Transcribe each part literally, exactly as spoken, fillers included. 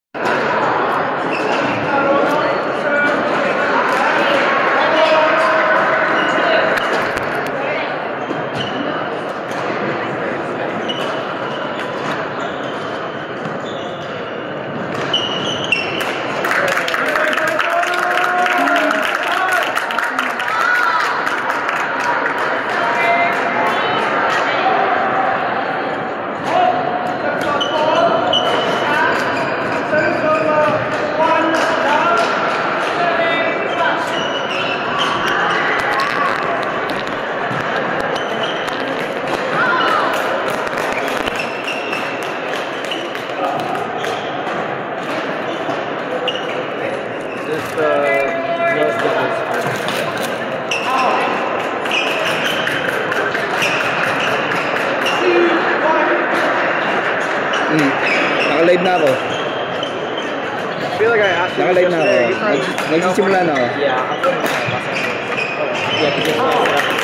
Naka-live na ako. I feel like I asked you Naka-live na ako. Nagsisimula na ako. Yeah, I'm going to Yeah, because oh.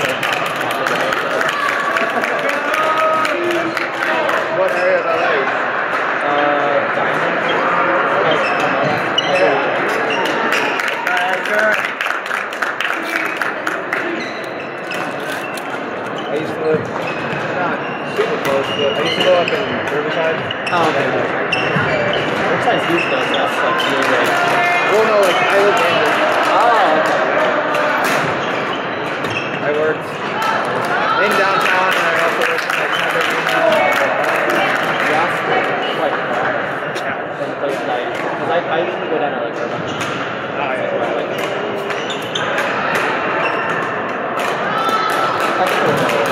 What area of L A? Uh, Diamond. I used to live not super close, but I used to go up in Riverside. Oh, okay. Riverside's huge though, so that's like really big. Well, no, like I lived in it. Oh, okay. I worked in downtown, and I also worked in like California. Yeah, like in the places I, because I, I usually go down to like Irvine. Oh, yeah. So I like it. That's cool.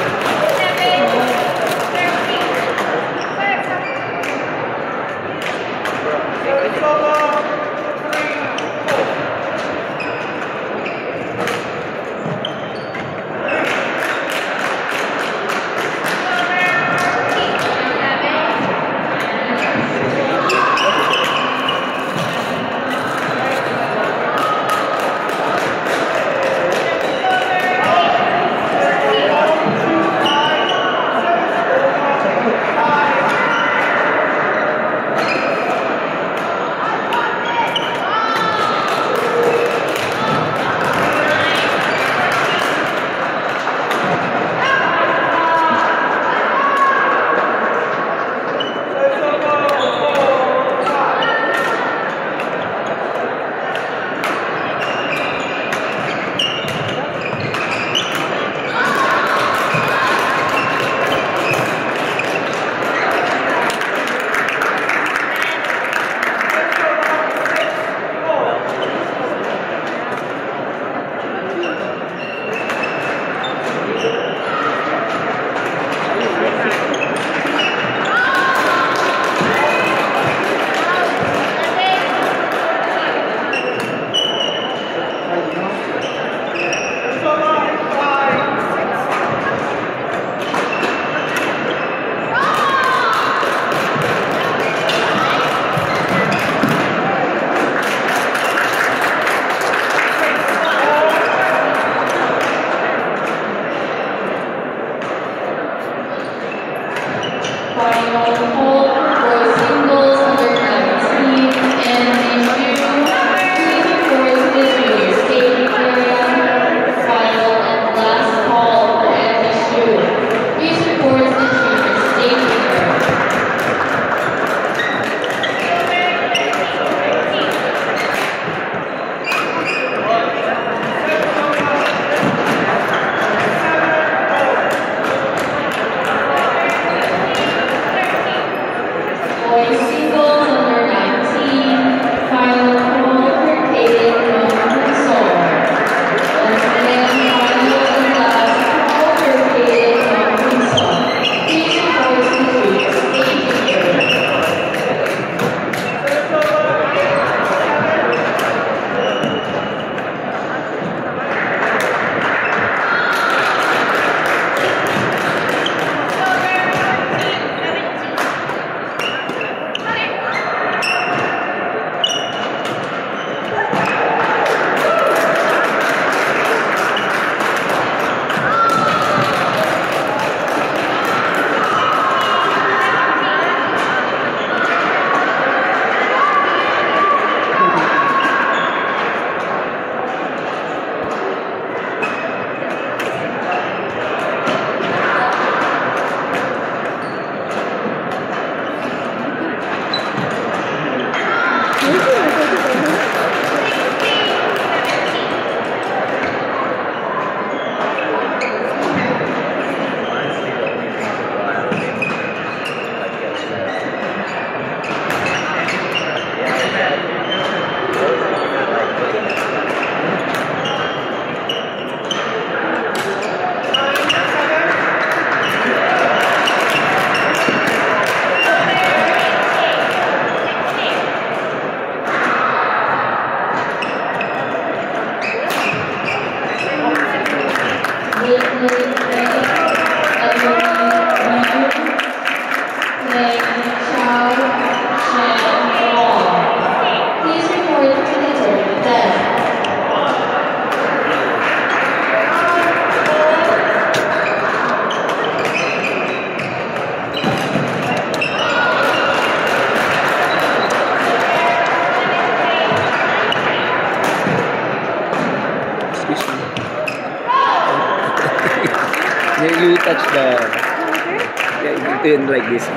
You touch the, yeah, you turn like this.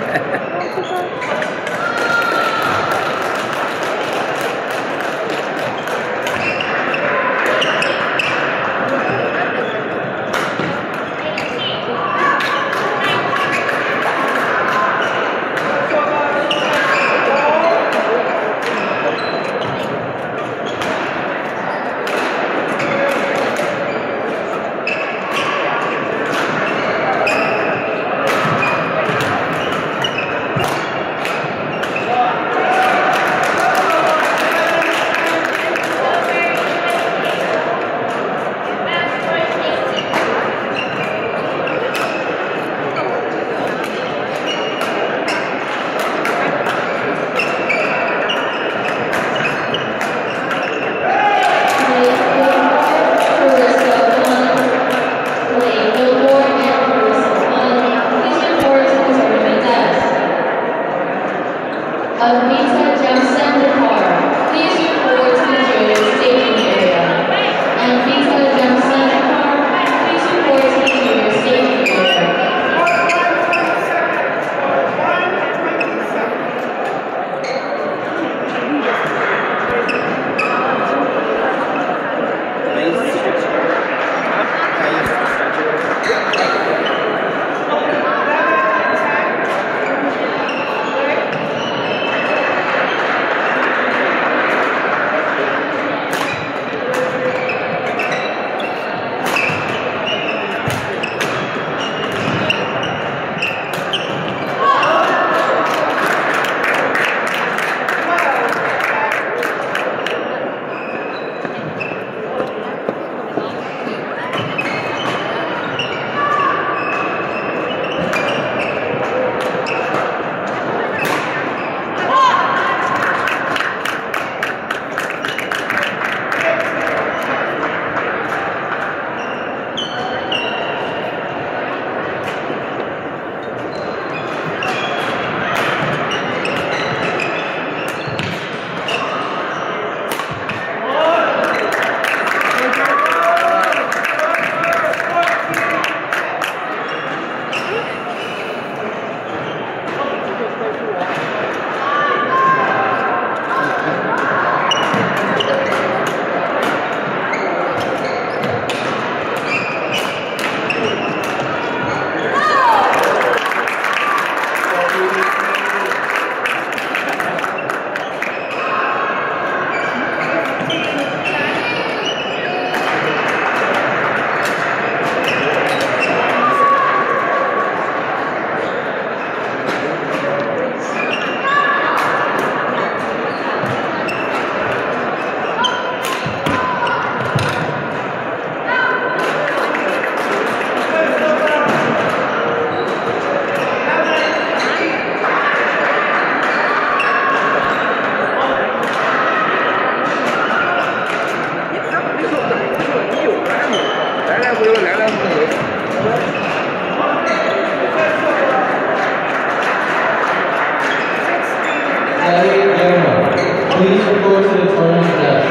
Please report to the tournament desk.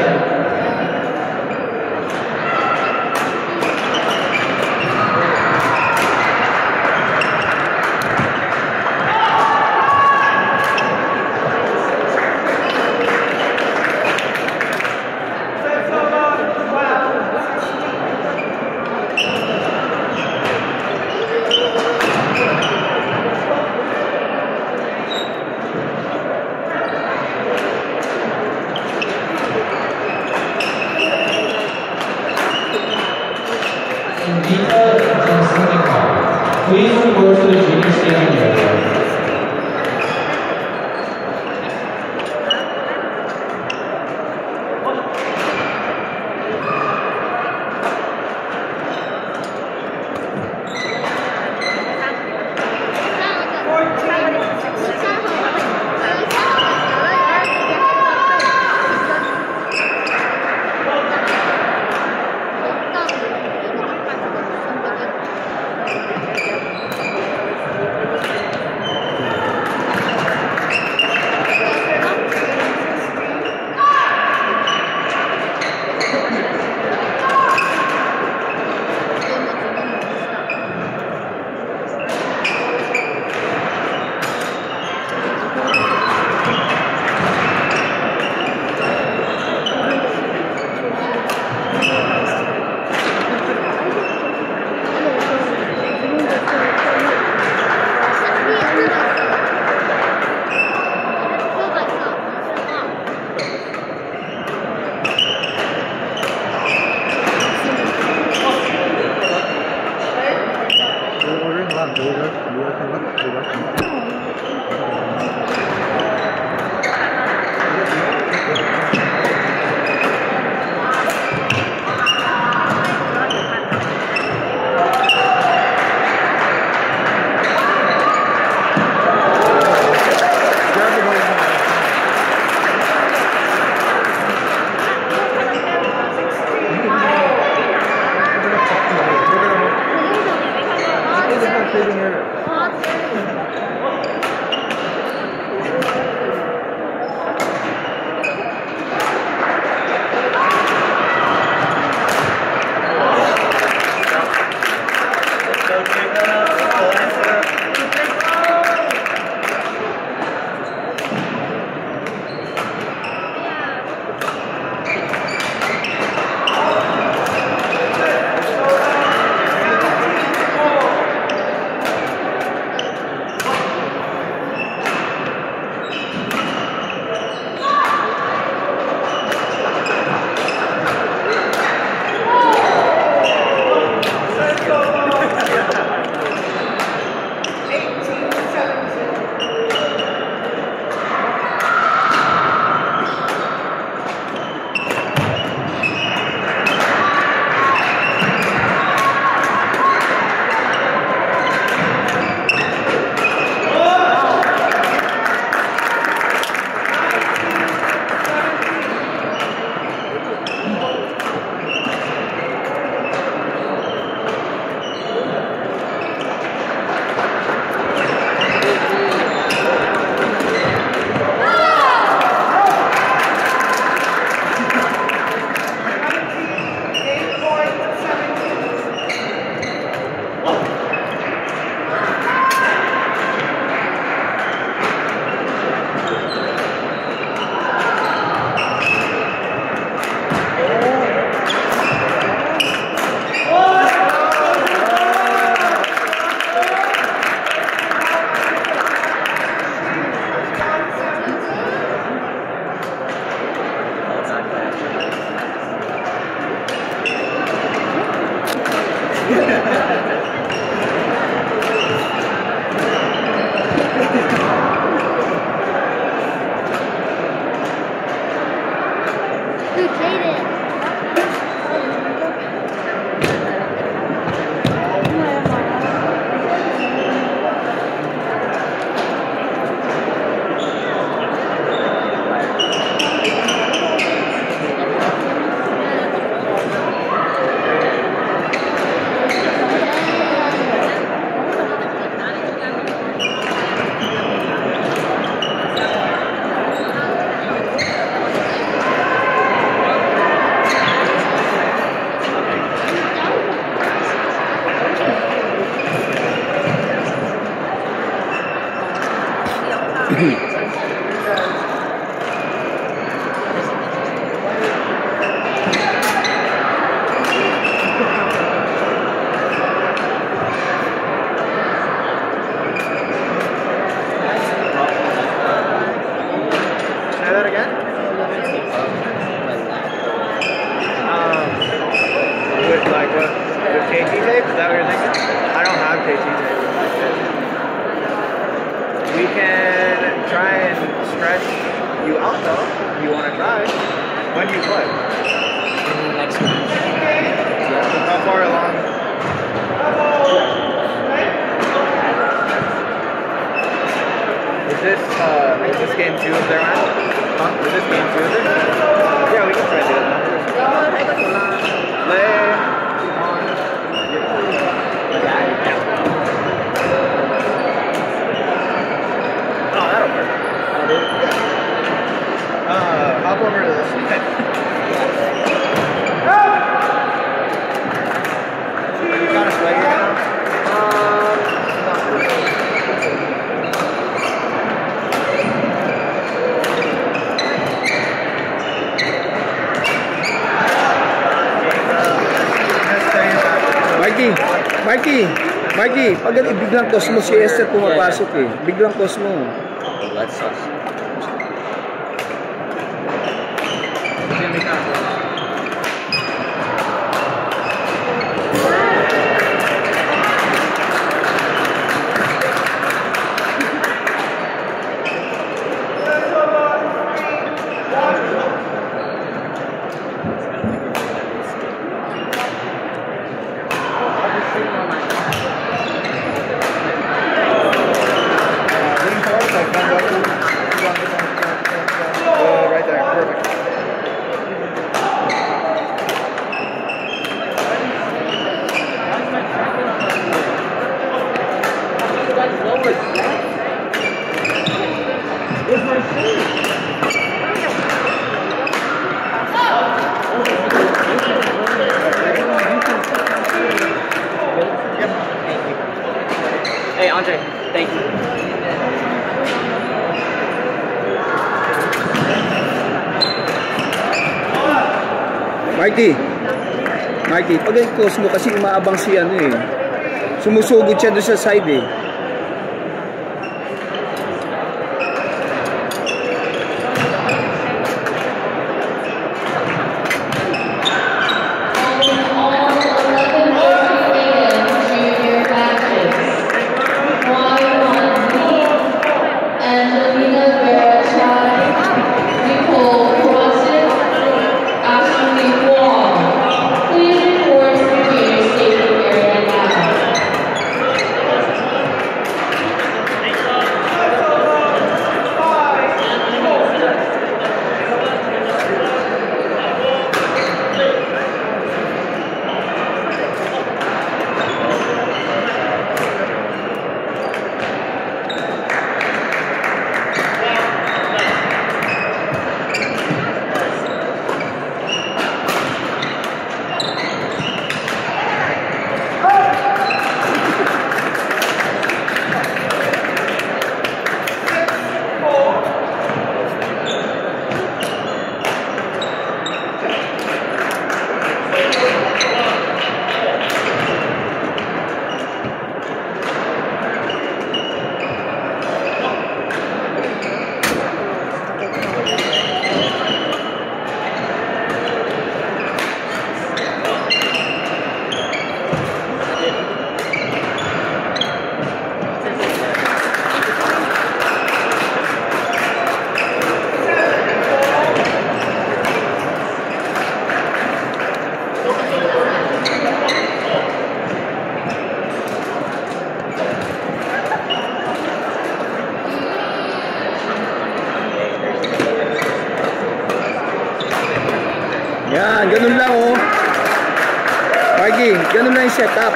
Nita Jensenikov. Please report to the junior staging area. want to try? When do you play? Next week. How far along? Is this uh is this game two of their match? Huh? Is this game two of theirs? Yeah, we can try to do it. Play on. Oh, that'll work. Uh, hop over to this. You kind of swaggy now? Um, not really. Mikey, Mikey, Mikey, pag biglang Cosmo si Esther pumapasok eh. Biglang Cosmo. Let's sauce. Uh, right there, perfect. Hey, Andre, thank you. Mikey, Mikey, pag yung Cosmo kasi umaabang si ano eh. Sumusugod siya doon sa side eh. Yan, ganun lang oh. Mikey, ganun lang yung setup.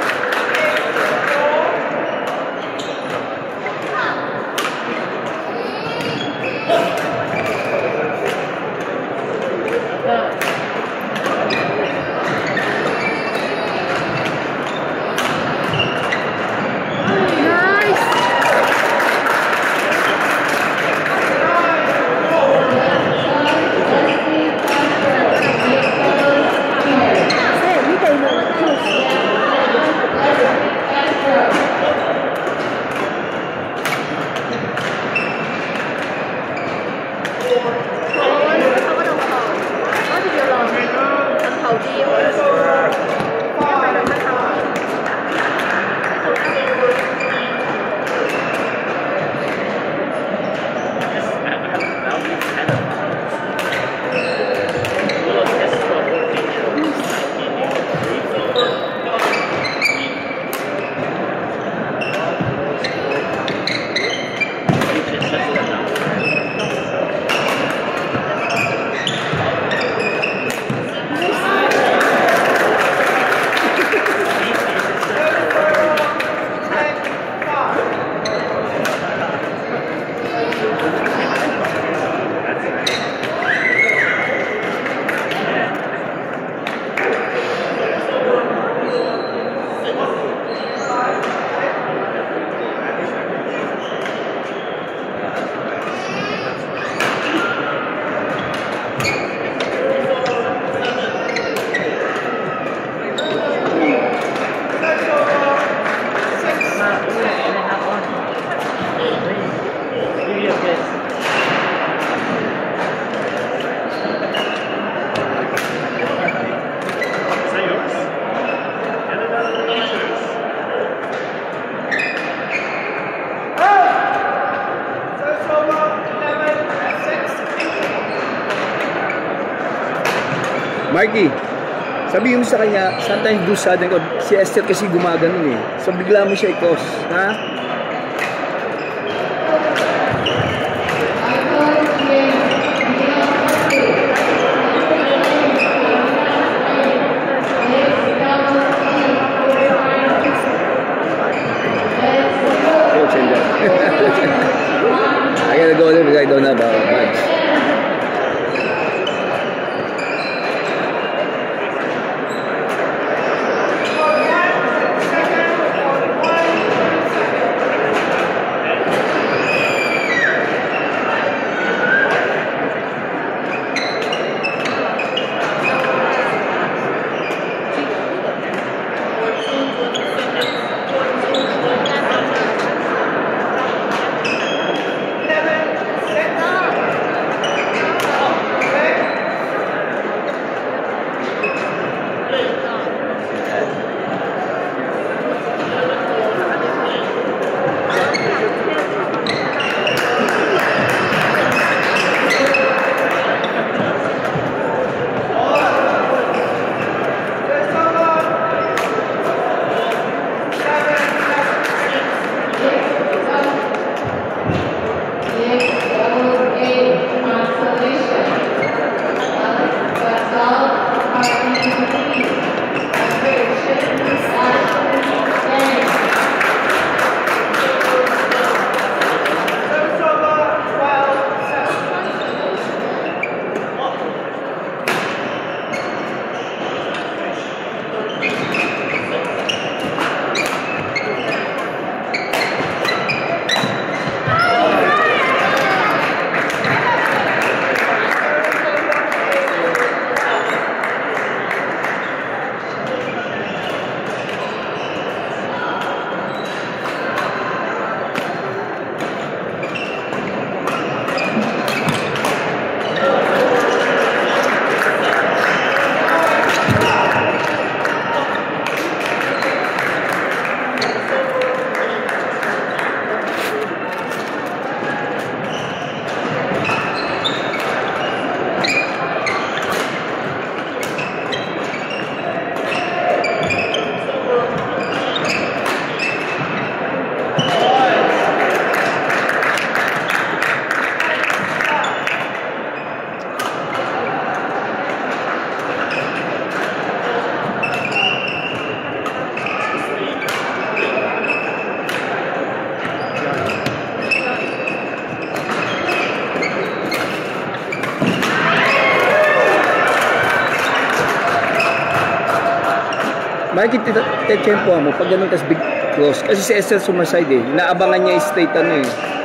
Marky, sabihin mo sa kanya, sometimes do sudden, si Esther kasi gumaganon eh. So bigla mo siya i-cross, ha? Coach and that. I gotta go there because I don't have a badge. Bakit titempo mo pag ganun tas big cross? Kasi si Esther sumaside eh. Naabangan niya straight ano eh.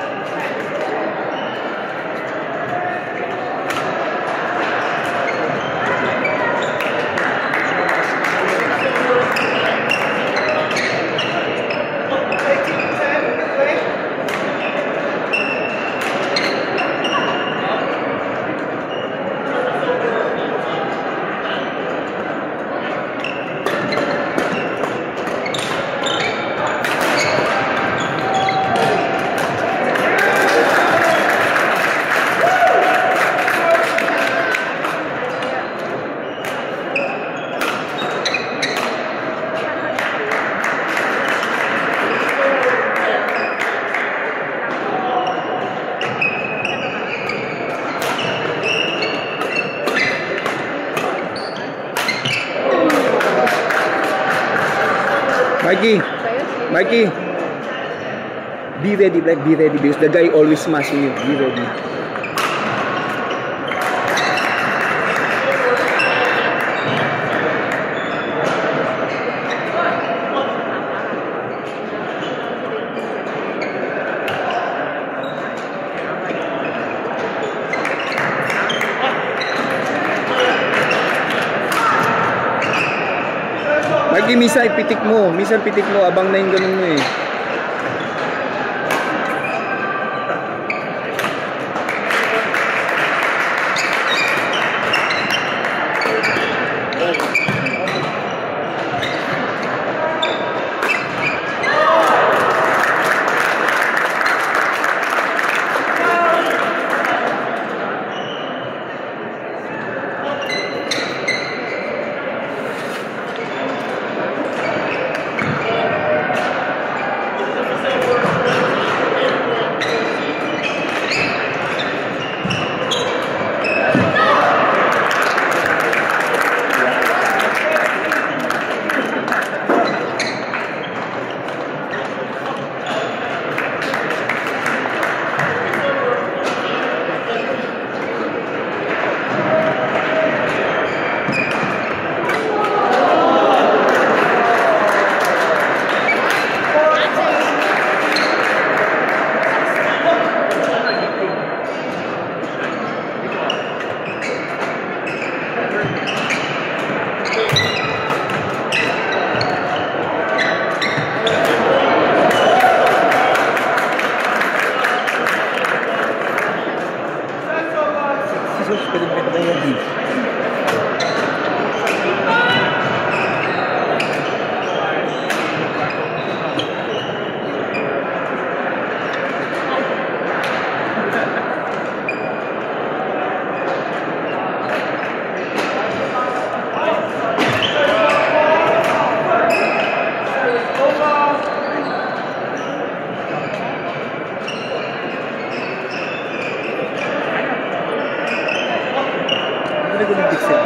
Mikey, Mikey, be ready, like be ready because the guy always smashing you. Be ready. Mikey, misa ipitik mo. Misa pitik mo. Abang na yung ganun mo eh. Ano ko ng pixel?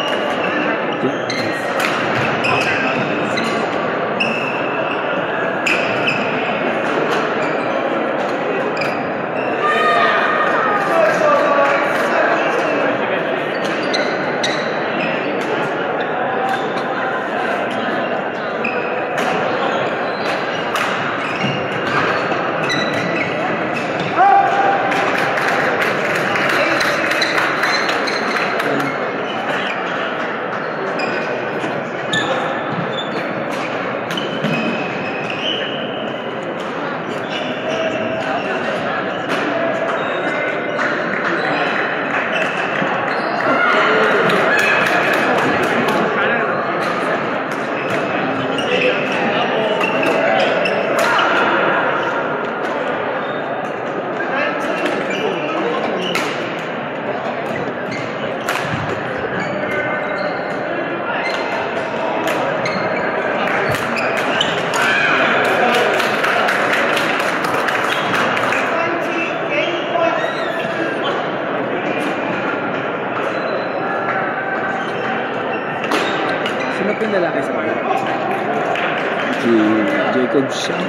Sino po yung lalaki sa kanya? Si Jacob siya.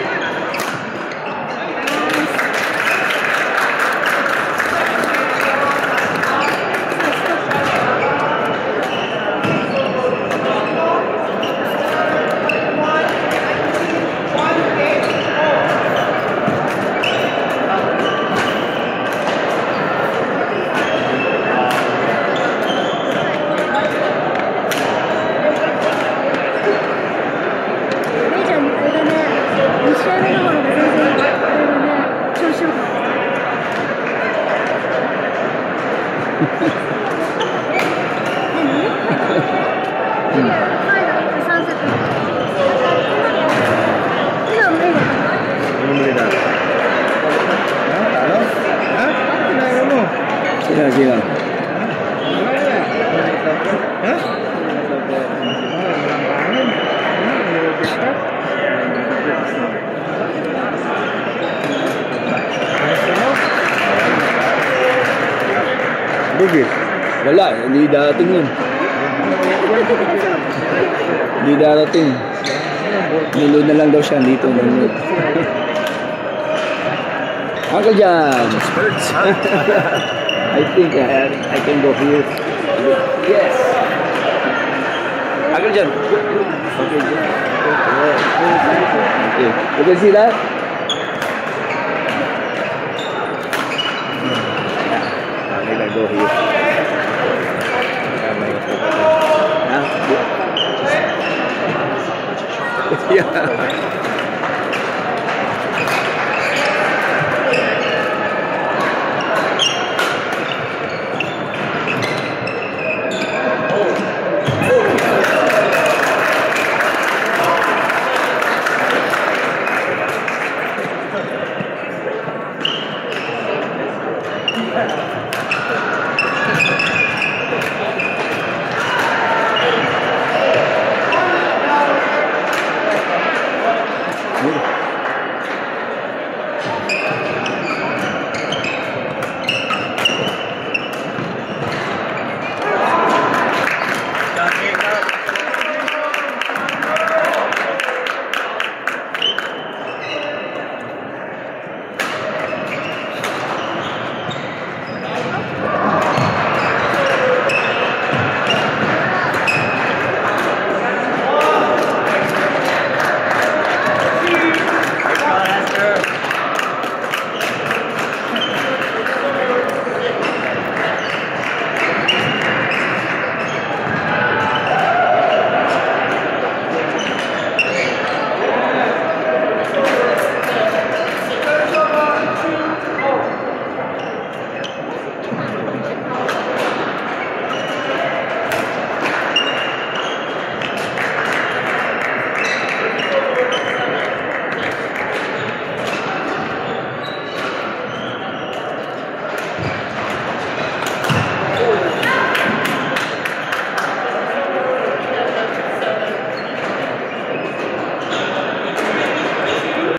Sila, sila. Ha? Bugi. Wala, hindi darating yun. Hindi darating. Nilo na lang daw siya dito. Uncle John. I think I, I can go here. Yes. Uncle John. Okay, John. Okay. You can see that? I think I go here. Huh? Yeah.